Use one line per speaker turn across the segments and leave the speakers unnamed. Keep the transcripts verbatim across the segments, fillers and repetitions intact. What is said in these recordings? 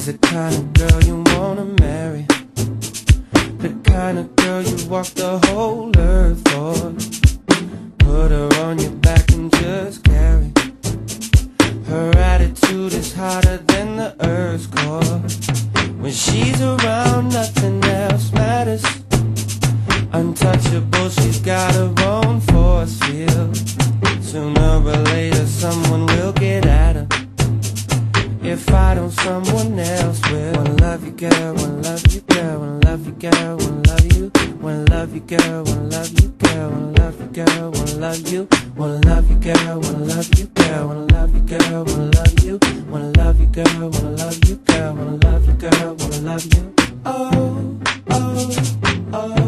She's the kind of girl you wanna marry, the kind of girl you walk the whole earth for. Put her on your back and just carry. Her attitude is hotter than the earth's core. When she's around, nothing else matters. Untouchable, she's got her own force field. Sooner or later, someone will get at her. If I don't, someone else will. Wanna love you, girl, wanna love you, girl, wanna love you, girl, wanna love you, wanna love you, girl, wanna love you, girl, wanna love you, girl, wanna love you, wanna love you, girl, wanna love you, girl, wanna love you, girl, wanna love you, wanna love you, girl, wanna love you, girl, wanna love you, girl, wanna love you. Oh, oh, oh.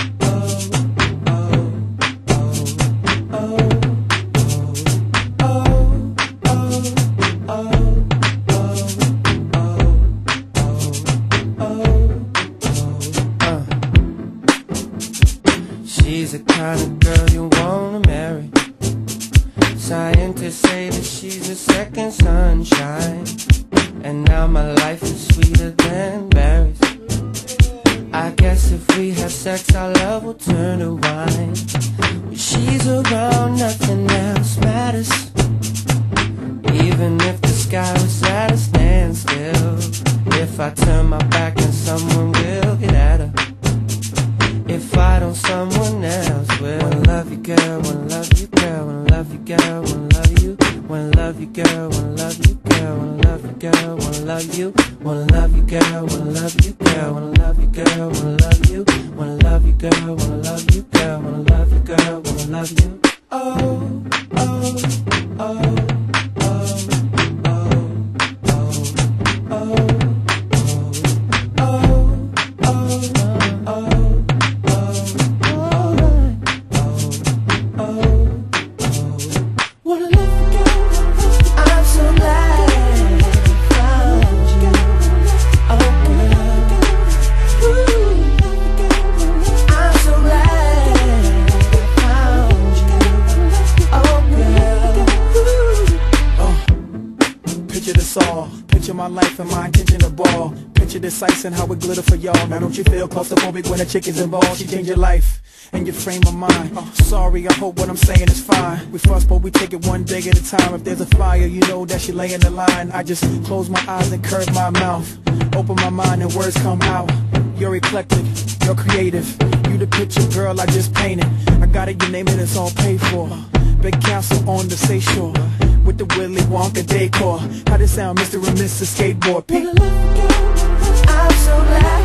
She's the kind of girl you wanna marry. Scientists say that she's a second sunshine. And now my life is sweeter than berries. I guess if we have sex, our love will turn to wine. When she's around, nothing else matters. Even if the sky was at a standstill. If I turn my back, and someone will get at her. If I don't, someone else will. Wanna love you, girl, wanna love you, girl, wanna love you, girl, wanna love you, wanna love you, girl, wanna love you, girl, wanna love you, girl, wanna love you, wanna love you, girl, wanna love you, girl, wanna love you, girl, wanna love you, wanna love you, girl, wanna love you, girl, wanna love you, girl, wanna love you. Oh, oh, oh.
Picture this all, picture my life and my intention to ball. Picture this ice and how it glitter for y'all. Now don't you feel claustrophobic when a chick is involved? She changed your life and your frame of mind. uh, Sorry, I hope what I'm saying is fine. We fuss but we take it one day at a time. If there's a fire, you know that she lay in the line. I just close my eyes and curve my mouth, open my mind and words come out. You're eclectic, you're creative, you the picture girl I just painted. I got it, you name it, it's all paid for. Big castle on the seashore with the Willy Wonka decor. How this sound, Mister and Missus Skateboard?
I'm so glad